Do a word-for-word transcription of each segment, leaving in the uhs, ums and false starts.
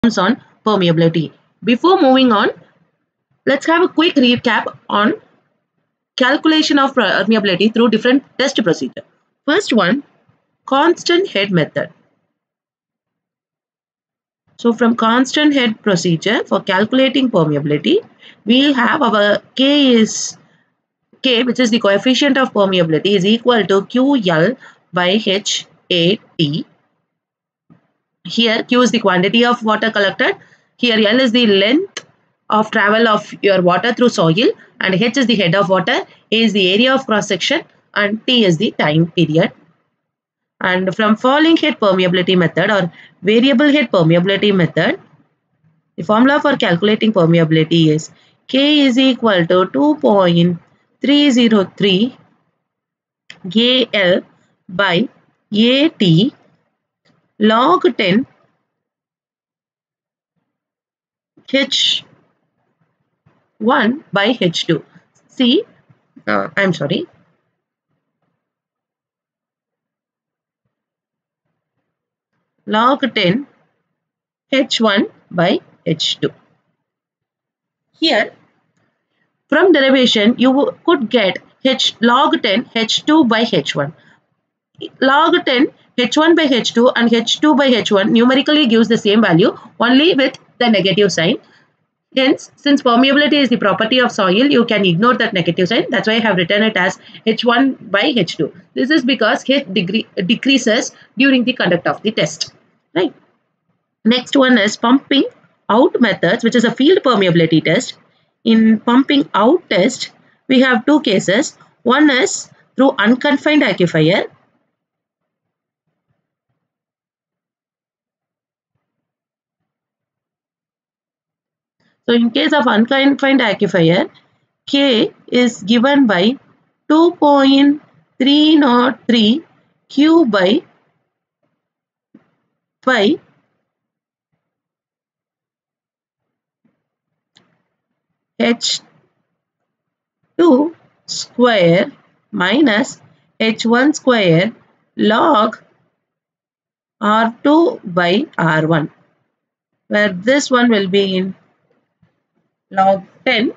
on permeability. Before moving on, let's have a quick recap on calculation of permeability through different test procedure. First one, constant head method. So from constant head procedure for calculating permeability, we have our K is K, which is the coefficient of permeability, is equal to Q L by H A T. Here Q is the quantity of water collected. Here L is the length of travel of your water through soil, and H is the head of water, A is the area of cross section, and T is the time period. And from falling head permeability method or variable head permeability method, the formula for calculating permeability is K is equal to two point three zero three A L by A T log ten H one by H two. See, uh, I'm sorry. Log ten H one by H two. Here, from derivation, you could get H log ten H two by H one. Log ten H one by H two and H two by H one numerically gives the same value, only with the negative sign. Hence, since permeability is the property of soil, you can ignore that negative sign. That's why I have written it as H one by H two. This is because H degree, decreases during the conduct of the test. Right. Next one is pumping out methods, which is a field permeability test. In pumping out test, we have two cases. One is through unconfined aquifer. So in case of unconfined aquifer, K is given by two point three zero three Q by pi H two square minus H one square log R two by R one, where this one will be in log ten.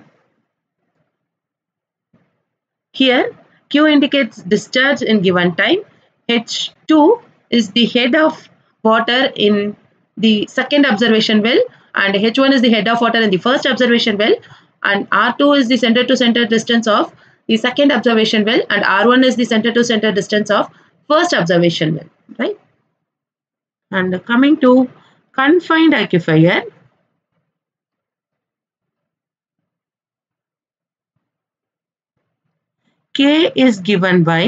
Here Q indicates discharge in given time. H two is the head of water in the second observation well, and H one is the head of water in the first observation well, and R two is the center to center distance of the second observation well, and R one is the center to center distance of first observation well, right? And coming to confined aquifer, K is given by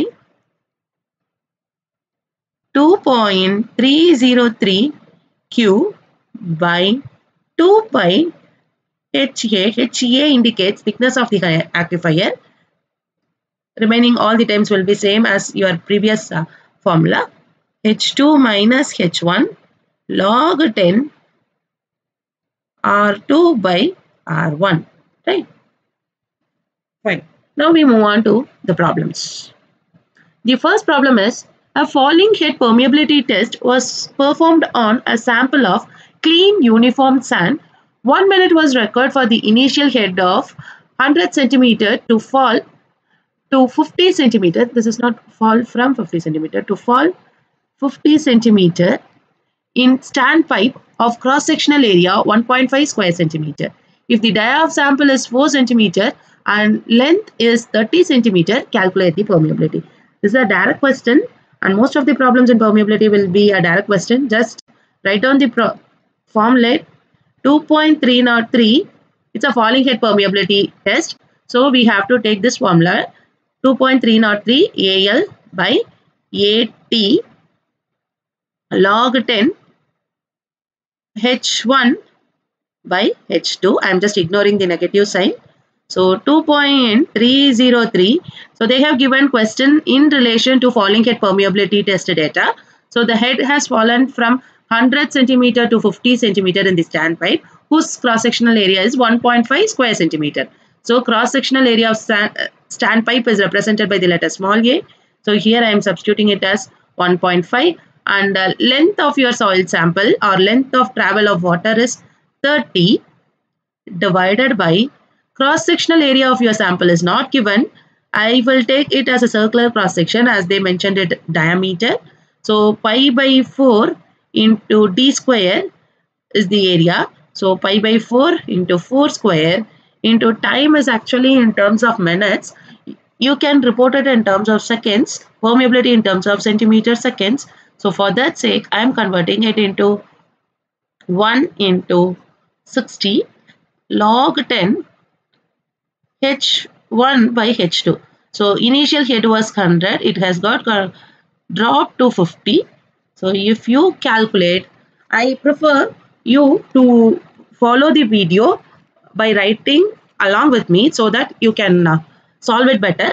two point three zero three Q by two pi H A. H A indicates thickness of the aquifer. Remaining all the terms will be same as your previous uh, formula. H two minus H one log ten R two by R one. Right? Fine. Now we move on to the problems. The first problem is a falling head permeability test was performed on a sample of clean uniform sand. One minute was required for the initial head of one hundred centimeter to fall to fifty centimeter. This is not fall from fifty centimeter to fall fifty centimeter in standpipe of cross-sectional area one point five square centimeter. If the dia of sample is four centimeter and length is thirty centimeter, calculate the permeability. This is a direct question, and most of the problems in permeability will be a direct question. Just write down the formula two point three zero three. It's a falling head permeability test. So we have to take this formula two point three zero three A L by A T log ten H one by H two. I am just ignoring the negative sign. So two point three zero three. So they have given question in relation to falling head permeability test data. So the head has fallen from one hundred centimeter to fifty centimeter in the standpipe, whose cross-sectional area is one point five square centimeter. So cross-sectional area of stand, uh, standpipe is represented by the letter small a. So here I am substituting it as one point five. and uh, length of your soil sample or length of travel of water is thirty divided by cross-sectional area of your sample is not given. I will take it as a circular cross-section as they mentioned it diameter. So pi by four into d square is the area. So pi by four into four square into time is actually in terms of minutes. You can report it in terms of seconds, permeability in terms of centimeter seconds. So for that sake, I am converting it into one into sixty log ten H one by H two. So initial head was one hundred, it has got dropped to fifty. So if you calculate, I prefer you to follow the video by writing along with me so that you can uh, solve it better.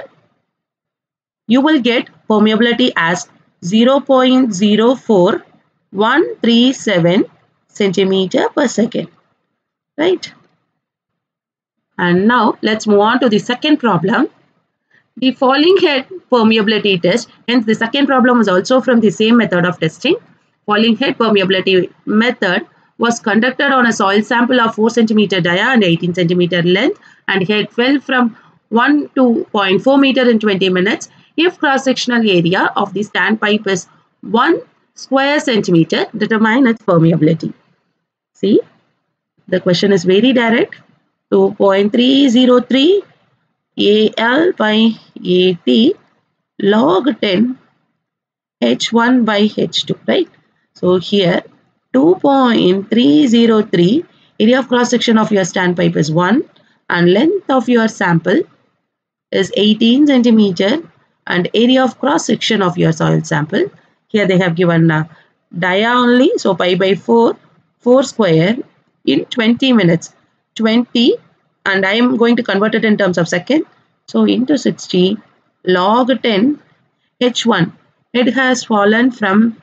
You will get permeability as zero point zero four one three seven centimeter per second, right? And now let's move on to the second problem. The falling head permeability test. Hence the second problem is also from the same method of testing. Falling head permeability method was conducted on a soil sample of four centimeter dia and eighteen centimeter length, and head fell from one to zero point four meter in twenty minutes if cross-sectional area of the standpipe is one square centimeter. Determine its permeability. See, the question is very direct. two point three zero three A L by A T log ten H one by H two, right? So here two point three zero three, area of cross section of your standpipe is one and length of your sample is eighteen centimeter and area of cross section of your soil sample. Here they have given uh, dia only, so pi by four, four square in twenty minutes. twenty, and I am going to convert it in terms of second. So into sixty log ten H one. It has fallen from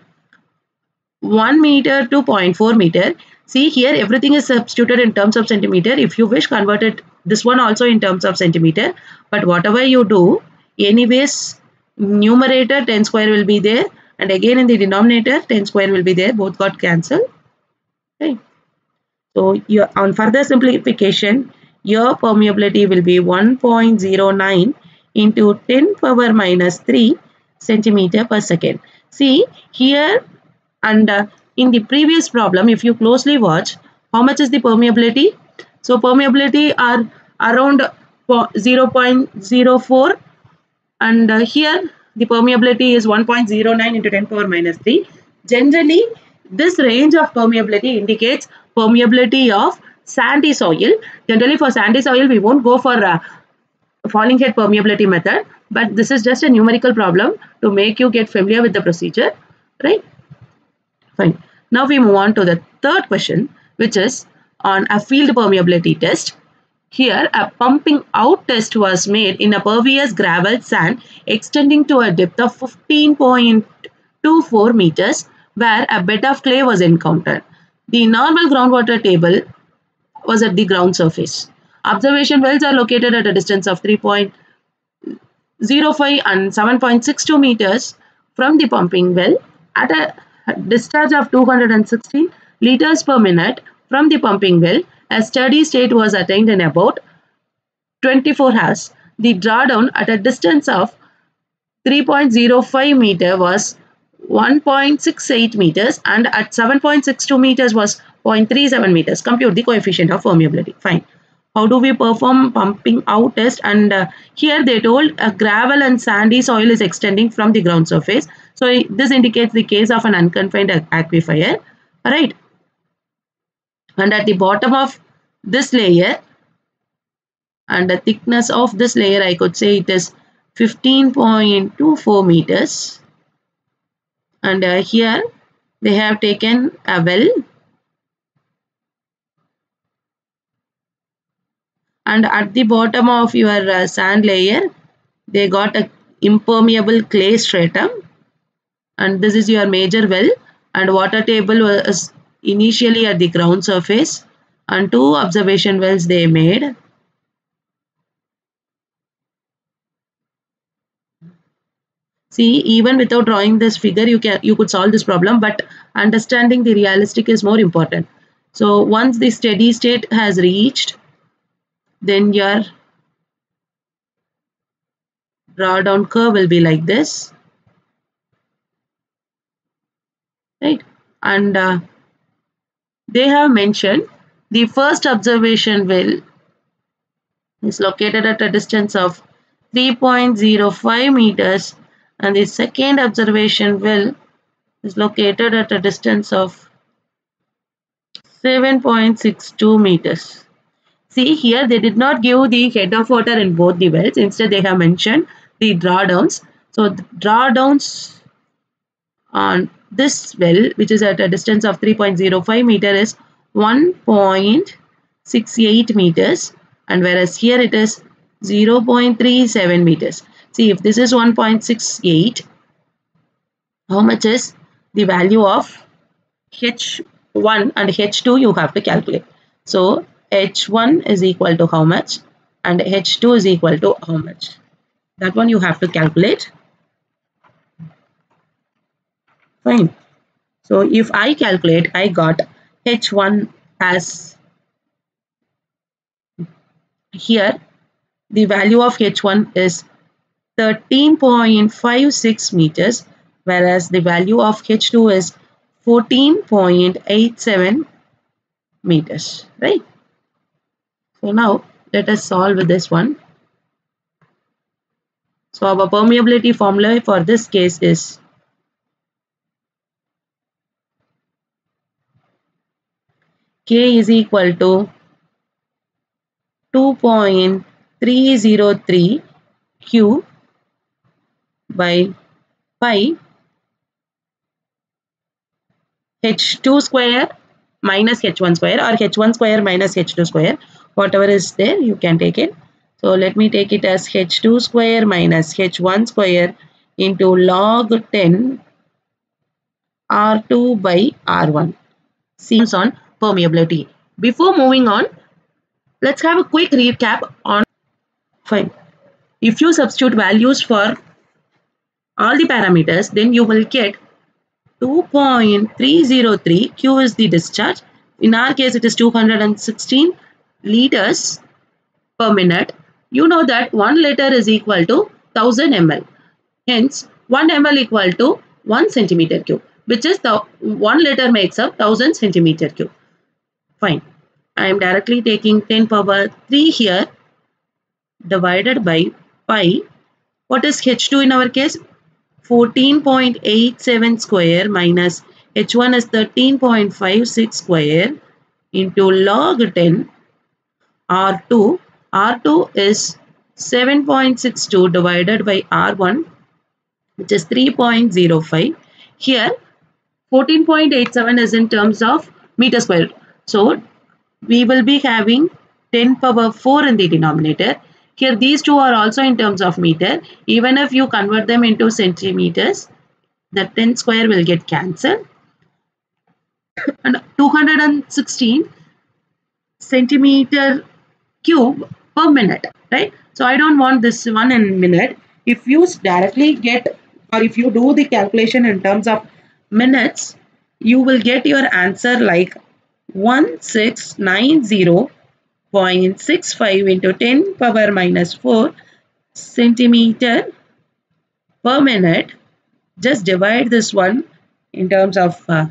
one meter to zero point four meter. See here everything is substituted in terms of centimeter. If you wish, convert it this one also in terms of centimeter. But whatever you do, anyways, numerator ten square will be there, and again in the denominator ten square will be there. Both got cancelled. Okay. So your, on further simplification, your permeability will be one point zero nine into ten power minus three centimeter per second. See here, and uh, in the previous problem, if you closely watch, how much is the permeability? So permeability are around zero point zero four, and uh, here the permeability is one point zero nine into ten power minus three. Generally, this range of permeability indicates permeability of sandy soil. Generally for sandy soil, we won't go for uh, falling head permeability method, but this is just a numerical problem to make you get familiar with the procedure, right? Fine. Now we move on to the third question, which is on a field permeability test. Here a pumping out test was made in a pervious gravel sand extending to a depth of fifteen point two four meters where a bed of clay was encountered. The normal groundwater table was at the ground surface. Observation wells are located at a distance of three point zero five and seven point six two meters from the pumping well. At a discharge of two hundred sixteen liters per minute from the pumping well, a steady state was attained in about twenty-four hours. The drawdown at a distance of three point zero five meter was one point six eight meters and at seven point six two meters was zero point three seven meters. Compute the coefficient of permeability. Fine. How do we perform pumping out test? And uh, here they told a gravel and sandy soil is extending from the ground surface. So this indicates the case of an unconfined aquifer. Alright. And at the bottom of this layer, and the thickness of this layer, I could say it is fifteen point two four meters. And uh, here they have taken a well. And at the bottom of your uh, sand layer, they got a impermeable clay stratum. And this is your major well. And water table was initially at the ground surface. And two observation wells they made. See, even without drawing this figure, you can you could solve this problem, but understanding the realistic is more important. So once the steady state has reached, then your drawdown curve will be like this, right? And uh, they have mentioned the first observation well is located at a distance of three point zero five meters, and the second observation well is located at a distance of seven point six two meters. See here, they did not give the head of water in both the wells. Instead, they have mentioned the drawdowns. So the drawdowns on this well, which is at a distance of three point zero five meter, is one point six eight meters, and whereas here it is zero point three seven meters. See, if this is one point six eight, how much is the value of H one and H two you have to calculate. So H one is equal to how much and H two is equal to how much. That one you have to calculate. Fine. So if I calculate, I got H one as here. The value of H one is thirteen point five six meters, whereas the value of H two is fourteen point eight seven meters, right? So now let us solve this one. So our permeability formula for this case is K is equal to two point three zero three Q by pi H two square minus H one square, or H one square minus H two square, whatever is there you can take it. So let me take it as H two square minus H one square into log ten R two by R one. See on permeability. Before moving on, let's have a quick recap on. Fine. If you substitute values for all the parameters, then you will get two point three zero three. Q is the discharge. In our case, it is two hundred sixteen liters per minute. You know that one liter is equal to one thousand milliliters. Hence, one milliliter equal to one centimeter cube, which is the one liter makes up one thousand centimeter cube. Fine. I am directly taking ten power three here divided by pi. What is H two in our case? fourteen point eight seven square minus H one is thirteen point five six square into log ten R two. R two is seven point six two divided by R one, which is three point zero five. Here fourteen point eight seven is in terms of meter square. So we will be having ten power four in the denominator. Here these two are also in terms of meter. Even if you convert them into centimeters, the ten square will get cancelled. And two hundred sixteen centimeter cube per minute, right? So I don't want this one in minute. If you directly get, or if you do the calculation in terms of minutes, you will get your answer like one six nine zero point six five into ten power minus four centimeter per minute. Just divide this one in terms of uh,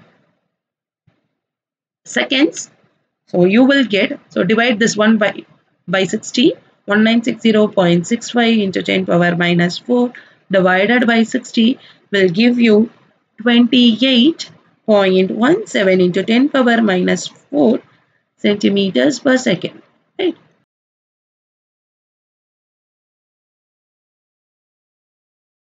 seconds. So you will get, so divide this one by, by sixty. one nine six zero point six five into ten power minus four divided by sixty will give you twenty-eight point one seven into ten power minus four centimeters per second.